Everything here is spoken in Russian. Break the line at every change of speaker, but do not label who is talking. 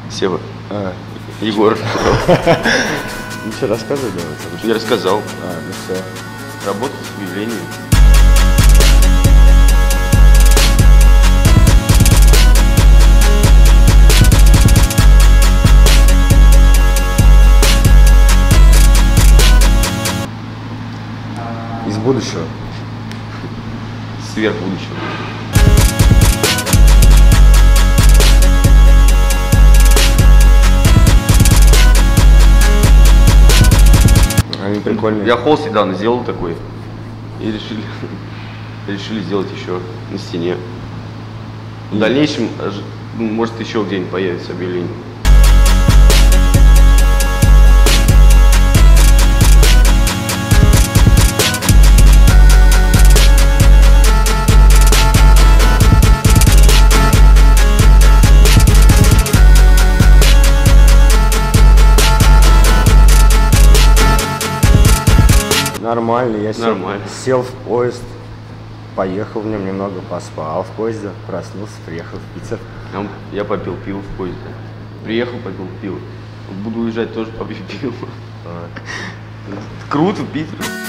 Сева. Егор.
Ну что, рассказывай, давай.
Я рассказал.
Ну все.
Работать с объявлением.
Из будущего.
Сверх будущего.
Они прикольные.
Я холст недавно сделал такой. И решили сделать еще на стене. В дальнейшем, может, еще где-нибудь появится объявление.
Нормально, я
Нормально.
сел в поезд, поехал в нем немного, поспал в поезде, проснулся, приехал в Питер.
Я попил пиво в поезде. Приехал, попил пиво. Буду уезжать, тоже попью пиво. Круто, Питер.